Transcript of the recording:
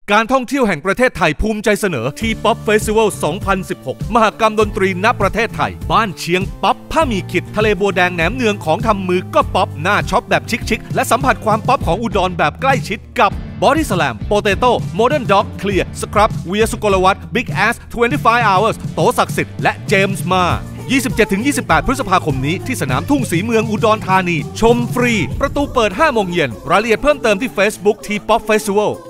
การท่องเที่ยวแห่งประเทศไทยภูมิใจเสนอทีป๊อปเฟสติวัล 2016 มหกรรมดนตรีณประเทศไทยบ้านเชียงป๊อปผ้าหมี่ขิดทะเลบัวแดงแหนมเนืองของทำมือก็ป๊อปหน้าช็อปแบบชิคๆและสัมผัสความป๊อปของอุดรแบบใกล้ชิดกับบอดี้สแลมโปเตโต้โมเดิร์นด็อกเคลียร์สครับเวียสุกลวัฒน์บิ๊กแอส25 hours โตศักดิ์สิทธิ์และเจมส์มา 27-28 พฤษภาคมนี้ที่สนามทุ่งศรีเมืองอุดรธานีชมฟรีประตูเปิด 5 โมงเย็นรายละเอียดเพิ่มเติมที่ Facebook T-Pop Festival